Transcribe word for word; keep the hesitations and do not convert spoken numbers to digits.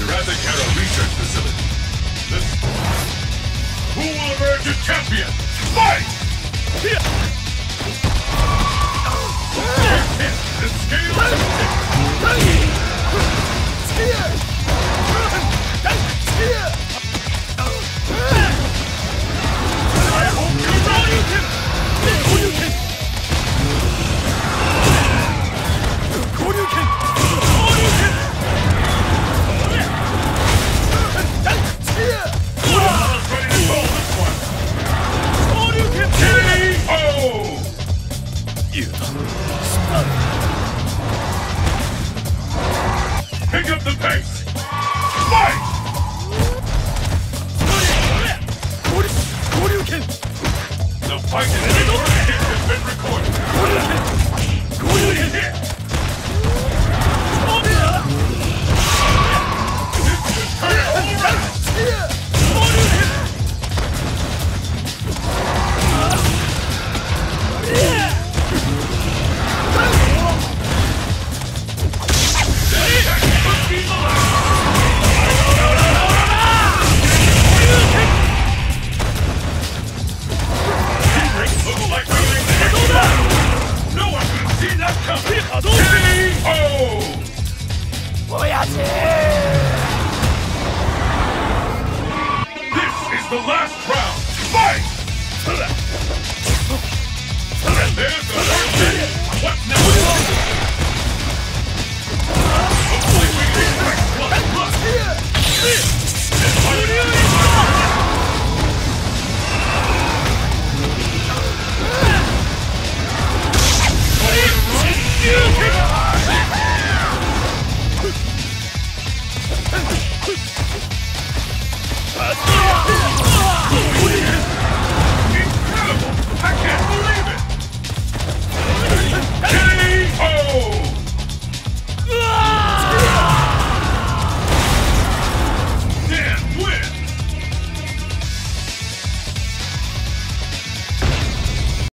Razakara Research Facility. Let's... Who will emerge a champion? Fight! The scale I hope you're ready! Pick up the pace! Fight! The fight is has been recorded. Hit! This is turn over! No one could have seen that coming! K O! This is the last round! Fight! And there's the first hit! What's next?